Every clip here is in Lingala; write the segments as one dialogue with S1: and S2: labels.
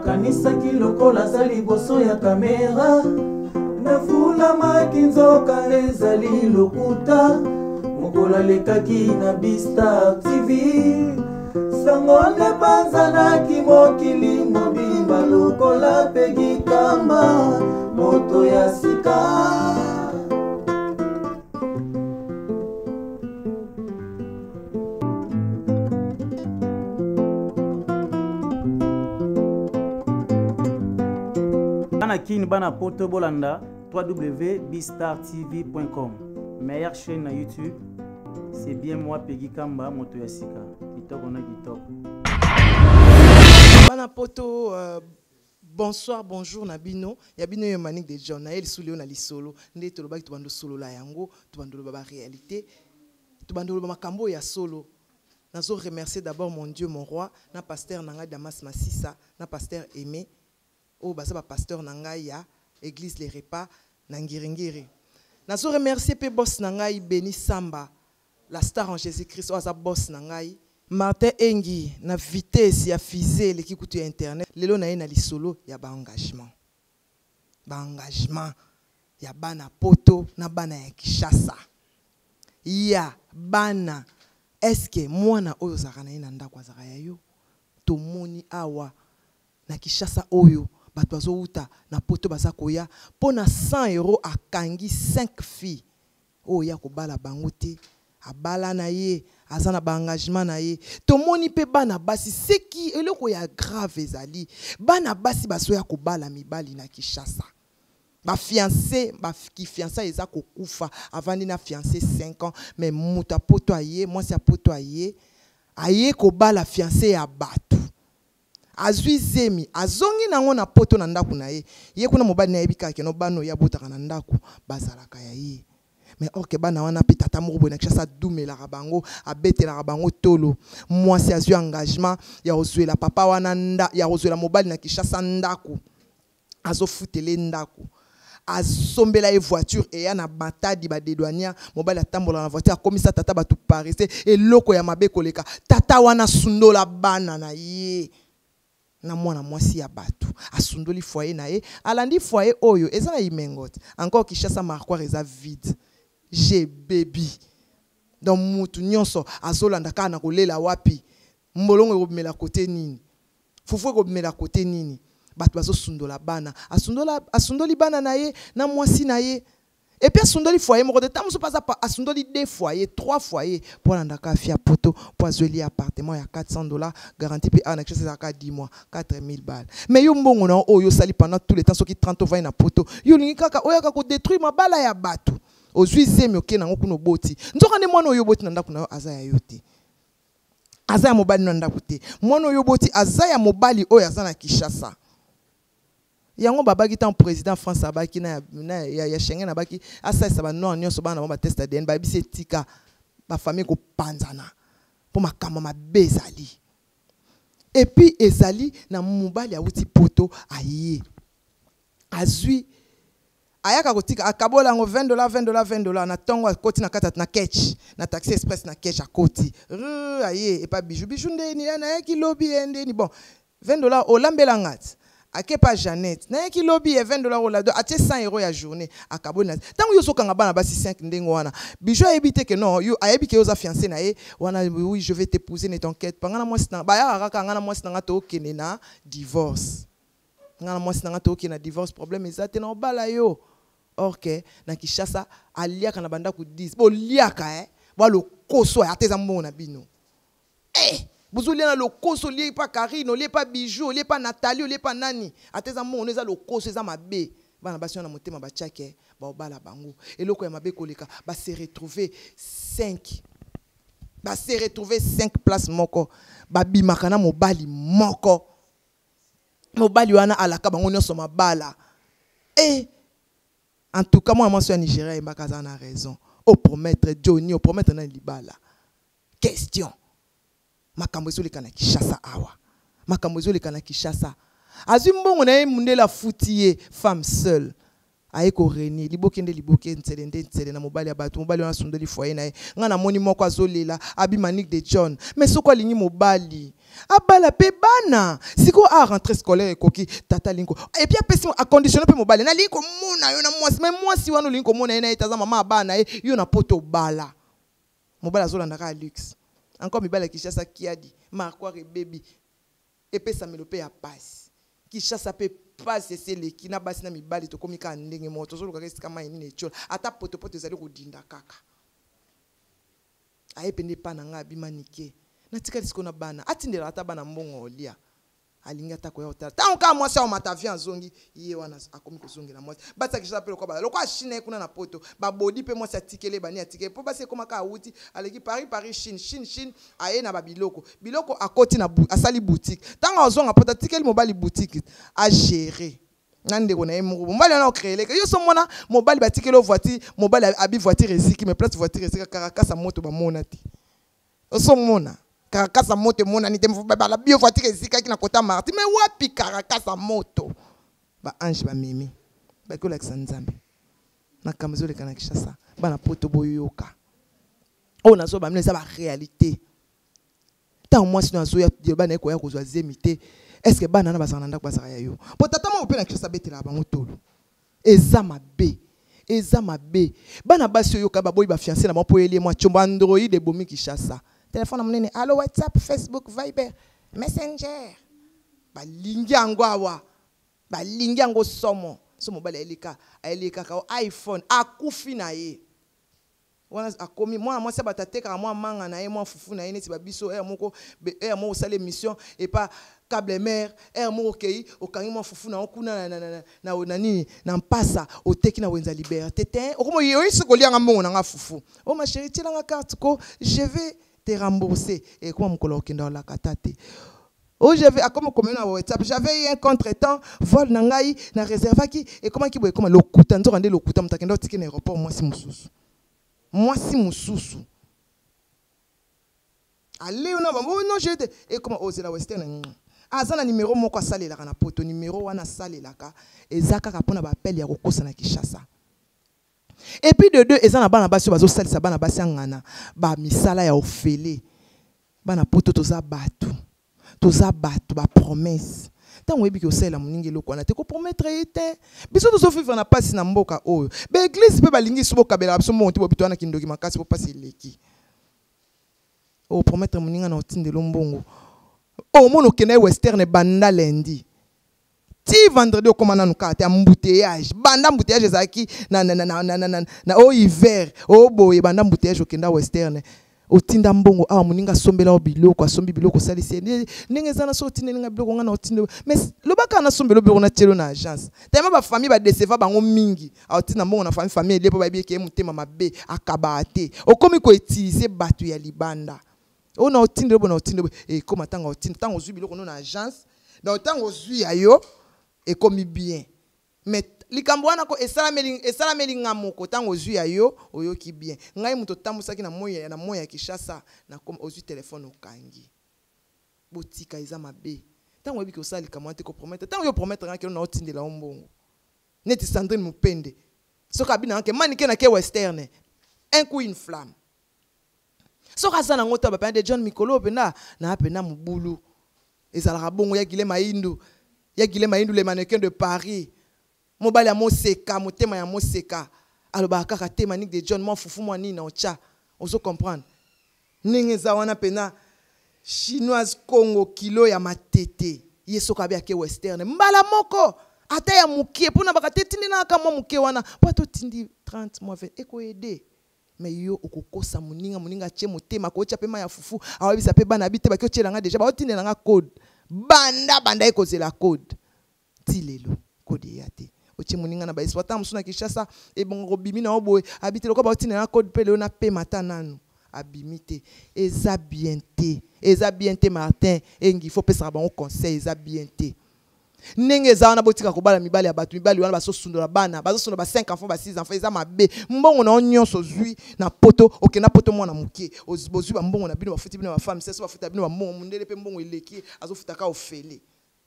S1: nakanisaki lokola za liboso ya kamera nafulamaki nzoka ezali lokuta mokola lekaki na Bistar TV sango nde panzanaki mokili mobimba lokola Peggy Kamba moto ya sika. Bana kini bana poto bolanda www.bistartv.com. Meilleure chaîne na YouTube. C'est bien moi Peggy Kamba moto ya sika. Kitoko na kitoko.
S2: Bana poto bonsoir bonjour Nabino. Yabino yo Manic de John na el souleo na lisolo. Nde to lobaki to bando solo la yango, to bando loba réalité. To bando loba makambo ya solo. Nazo remercier d'abord mon Dieu mon roi, na pasteur Nanga Damas Massissa, na pasteur Aimé. Oh, bah ça va pasteur Nangaï ya église les repas Nangiringiri. Nazo remercier pe boss Nangaï Béni Samba, la star en Jésus-Christ, oza boss Nangaï. Martin Engi na vitesse ya fusée les qui coûte internet. Lelo na na lisolo ya ba engagement. Ba engagement ya bana poto na bana ya Kishasa. Ya bana est-ce que moi na oyo zakana na ndako azaka ya yo to moni awa na Kishasa oyo bato azouta na poto baza koya pona 100 € akangi 5 filles oya ko bala bangote abala na ye azana ba engagement na ye to moni pe bana basi seki eloko ya grave ezali bana basi basoya ko bala mibali na Kishasa ba fiancé ba ki fiancé eza ko kufa avant na fiancé 5 ans mais muta poto aye moi c'est poto aye ko bala fiancé ya batu azwi zemi azongi nango na poto na ndaku na ye ye kuna mobali na yebika ke no bano ya botaka na ndaku bazalaka ya ye mais orke bana wana pe tata moko na Kishasa dumela bango abetela bango tolo mwasi azwi engagement ya ozwela papa wana nda ya ozwela mobali na Kishasa ndaku azofutele ndaku asombela e voiture et ya na batadi ba dédouanière mobali atambola na voiture akomisa tata batu parese eloko ya mabe koleka tata wana sundola bana na ye na mwana mwasi ya batu asundoli foyer na ye alandi foyer oyo eza na imengote encore Kishasa marquoir eza vide j'ai baby donc mutu nyonso azolanda kana kolela wapi mbolongo ekobimela kote nini fufu ekobimela kote nini batu bazosundola bana asundoli bana na ye na mwasi na ye et puis asundoli foyer moko de tamuso paza asundoli 2 foyers 3 foyers pour andaka fia poto pour azweli appartement ya $400 garantie pe ana Kishasa za 10 mois 4000 balles mais yo mbongo na oyo sali pendant tout le temps soki 30 ans na poto yo lingi kaka oyaka ko détruire mabala ya batu ozwi zemi oke nango kuno boti nzoka ne mwana oyo boti na ndaku na aza ya yote aza ya mobali na ndaku te mwana oyo boti aza ya mobali oyo aza na Kishasa yango babaki tan président France abaki na ya Schengen abaki asa ba non nyonso bana ba test ADN ba bisi tika ba famille ko panzana po makamba mabe ezali et puis ezali na mobali ya wuti poto aye azwi ayaka kotika akabola ngo $20 na tongo akoti na kata na catch na taxi express na catch akoti aye et pas bijou ndeni na yaki lobby ndeni bon $20 olambela ngati akepa Jeannette na yaki lobby $20 ola do atie 100 € ya journée akabona tango yo sokanga bana basi 5 ndengo wana bijou ayebite que non yo ayebike yo za fiancé na ye wana oui je vais t'épouser ne t'inquiète pas ngana mwasi na ba ya kaka ngana mwasi na ngato okene na divorce ngana mwasi na ngato okene na divorce problème ezate na obala yo orke na Kishasa aliaka na banda ku 10 bo liaka ba lo koso ya teza mbongo na bino Bouzouli na lokoso lié pas Karine, lié pas Bijou, lié pas Nathalie, lié pas Nani. Ateza mon eza lokoso eza mabe. Bana basi na motema ba tchake ba obala bango. Et loko ya mabe koleka ba se retrouver 5. Ba se retrouver 5 places moko. Ba bimaka na mobali moko. Mobali wana alaka bango nyonso mabala. Et en tout cas moi suis Nigeria et Makaza na raison. Au promettre Johnny, au promettre na libala. Question. Makambo ezoleka na Kishasa awa. Makambo ezoleka na Kishasa. Azwi mbongo na ye mundela futiye femme seule. Aeko reni libokende liboke ntsele na mobali ya batu mobali wana sondoli foyer na ye. Nga na moni moko azolela abi Manic de John. Mais soko lingi mobali. abala pe bana siko a rentrée scolaire koki tata linko et puis apesi a conditionner pe mobali na linko mona yo na mwasi mais mwasi wana linko mona ina itaza mama bana yo na poto bala mobali azolanda ka luxe encore mibala Kishasa kiadi marquare baby epesa melope ya passe Kishasa pe passe c'est le kina basi na mibali to komika ndenge moto zo luka kesika mai ni chola ata poto ezali kodinda kaka ayepende pa na nga bimanike natika disiko na bana atindela ata bana mbongo olia alinga ta ko ya otala tanka mwasi au matavia zongi iye wana akomi kozongi na mwasi bata Kishasa pe lokwa lokwa Chine kuna na poto ba body pe mwasi atikele bani atike po basi koma ka uti aleki Paris Chine aye na babiloko biloko akoti na asali boutique tanga ozonga poto atikeli mobali boutique a gérer nande ko na emu mobali na créer yo so mona mobali batikelo voiture mobali abi voiture eziki mais place voiture ezika karakasa moto ba mona ti so mona karakasa moto mona ni temfo ba la bio voiture ezika ki na kota marti mais wapi karakasa moto ba ange ba mimi ba ko la Nzambe na kamzo le kana Kishasa ba na poto boyoka o na so ba mne sa ba réalité tant moi si na zo ya ba na ko ya ko zo zemité est-ce que bana na bazana ndako bazaka yo po tata mo pe na Kishasa betela bango tolo eza mabe bana basi yo ka baboyi ba fiancé na mo po elie mo chomba Android ebomi Kishasa téléphone monene allo WhatsApp Facebook Viber Messenger balingi yango awa balingi yango somo so mobile elika ka iPhone akufi na ye wana akomi moi ça batateka moi manga na ye moi fufu na ye neti babiso moko mo sale mission et pas câble mère mo okei okangi moi fufu na okuna na nani na mpasa oteki na wenza liberté te okomo yo isikolianga mbongo na nga fufu oh ma chérie tila nga carte ko je vais te rembourser et comment mokolo okenda la katate oh j'avais comme na WhatsApp j'avais eu un contretemps vol na ngai na réservaki et comment ki boye comme lokuta nzo rande lokuta mutakenda otiki na aéroport moi si mususu allez on va non je et comment oser la western azana numéro moko asalela kana poto numéro wana salela ka ezaka ka pona ba appel ya kokosa na Kishasa et puis de deux ezana bana basi bazo salisa bana basi ngana ba misala ya ofele bana poto toza batu ba promesse tant webi ko sela muningi loko na te ko promettre ete biso to vivre na pasi na mboka oyo be église pe balingi subo kabela biso monti bobito na kindoki makasi po pasi leki o promettre muninga na otinde lombongo o mono kena western banda lundi ti vendredi o komana nuka te embouteillage banda embouteillage zaki na o hiver o boye banda embouteillage okenda western otinda mbongo awa muninga sombela biloko asombi biloko salisi ndenge zana so otinda ninga biloko ngana otinda mais lobaka na sombelo biloko na telo na agence tellement ba famille ba déceva bango mingi otinda mbongo na famille lepo ba bieke mutema mabe akabate okomi ko utiliser batu ya libanda ona otinda bo na otinda e koma tanga otinda tanga ozui biloko na agence na tanga ozui ayo e komi bien mais likambo wana ko esala melinga moko tango ozui ayo oyoki bien ngai muto tambusaki na moya Kishasa na comme ozui téléphone okangi botika eza mabe tango ebiki osali likambo te ko promettre tango yo promettre ngaki na otindela ombongo neti Sandrine Mupende soka bina nke manike na ke western un coup une flamme soka sana ngota ba de John Mikolo pena na pena mubulu ezala bongo ya Gile Maindu les mannequins de Paris mobali ya moseka motema ya moseka aloba kaka te Manique de John mo fufu mo nini na ocha ozo comprendre ninge za wana pena chinoise Congo kilo ya matete yeso ka bia ke western mbala moko ata ya mukie pona bakate tindi na ka mo mukie wana pato tindi 30 mois 20 eko aider mais yo okokosa muninga che motema ko cha pema ya fufu awabisa pe bana bite bakyo chelanga deja ba otindi na code banda eko zela code tilelo code yate oche muninga na ba exploitant musuna Kishasa e bongo bimi na oboy habite loko ba otina na code pele na pe mata nanu abimite eza bien te Martin engi faut pesa ba conseil eza bien te nenge za wana botika ko bala mibali ya batu mibali wana baso sundola bana baso sundola ba 5 enfants ba 6 enfants eza mabe mbongo na nyonso zui na poto okena poto mwana mukie ozui ba mbongo na bino bafuti bino ba femme seso bafuta bino ba mbongo mundele pe mbongo eleki azofuta ka ofele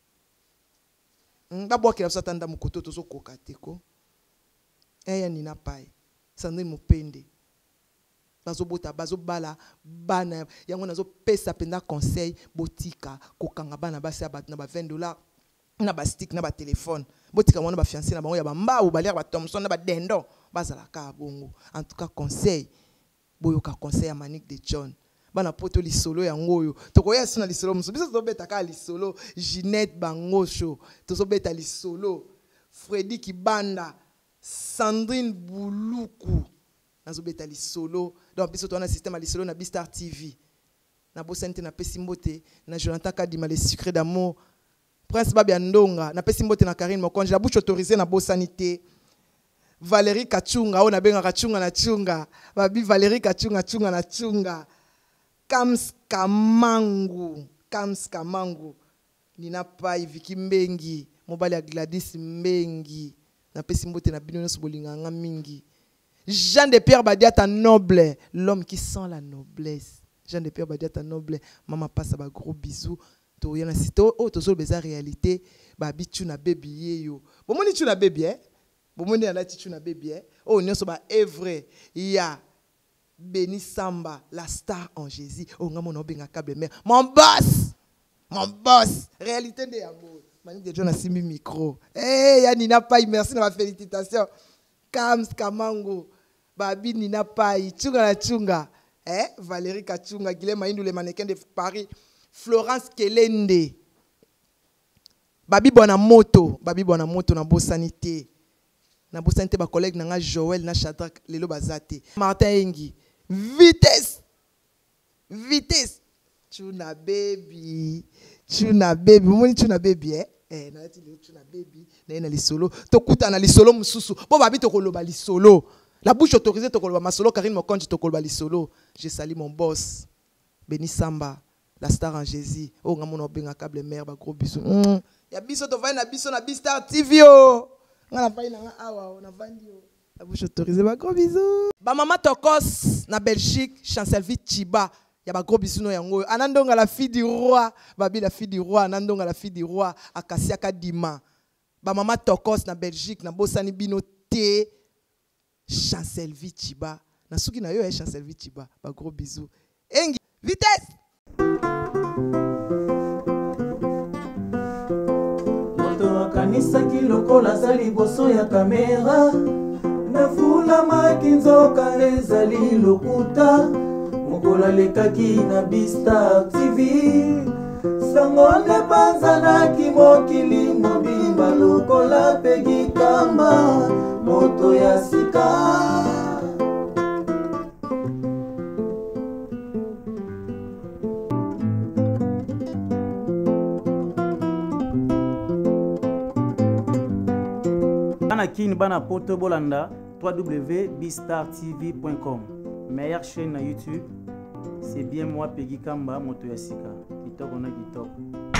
S2: ngabwa kila satanda mukoto tozo koka teko eya nina pai Sandrine Mupende bazobota bazobala bana yango nazo pesa penda conseil botika kokanga bana basi abat na ba $20 na ba stick na ba téléphone botika mona ba fiancé na bango ya ba mbaou balia ba Thomson na ba dendo bazala ka bongo. En tout cas conseil boyoka conseil ya Manic de John bana poto lisolo yango yo tokoya sona lisolo muso biso tobeta ka lisolo Ginette Bangosho tozobeta lisolo Freddy Kibanda Sandrine Buluku nazobeta lisolo donc biso to na système lisolo na Bistar TV na bosante na pesimbote na Jonathan Kadima les secrets d'amour Prince Babia Ndonga na pesimbote na Karine Mokonje la bouche autorisée na bosanité Valérie Kachunga on a benga Kachunga na chunga babi Valérie Kachunga chunga na chunga Kams Kamangu Nina Pai Viki Mbengi mobali ya Gladys Mbengi na pesimbote na bino nyonso bolinganga mingi Jean de Pierre Badiata noble l'homme qui sent la noblesse Jean de Pierre Badiata noble maman passe ba gros bisous to yana sito o to zo beza réalité ba bitu na baby yeyo bomoni tu na baby bomoni na tu na baby o nyonso ba evre ya Béni Samba la star en Jésus o ngamo no benga câble mère mon boss réalité de yango Manic de John a simi micro ya Nina Pai merci na ma félicitation Kams Kamango babi Nina Pai chunga Valérie Kachunga Guilhem Maïndou les mannequins de Paris Florence Kelende babi bona moto na bosanité ba collègue nanga Joël na Shadrack lelo bazate Martin Engi vitesse tuna baby moni tuna baby na ti le tuna baby na lisolo to kuta na lisolo mususu bo babi to koloba lisolo la bouche autorisée to koloba masolo Karine Mokonji to koloba lisolo. Je salue mon boss Béni Samba la star en Jésus o ngamono benga câble mère ba gros bisous ya biso to vai na biso na Bistar TV o ngana vai na awa na vandi o la bouche autorisée ba gros bisous ba mama Tokos na Belgique Chancelvie Chiba ya ba gros bisous no yango anandonga la fille du roi babi la fille du roi anandonga la fille du roi Akasia Kadima ba mama Tokos na Belgique na bosani bino te Chancelvie Chiba na suki na yo Chancelvie Chiba ba gros bisous engi vitesse
S1: kanisa kilokola zali boso ya kamera nafula makinzoka ezali lokuta mokola lekaki na Bistar TV sango nde panzanaki mokili mobimba lokola Peggy Kamba moto ya sika Kin bana poto bolanda www.bistartv.com meilleure chaîne na YouTube c'est bien moi Peggy Kamba moto ya sika kitoko na kitoko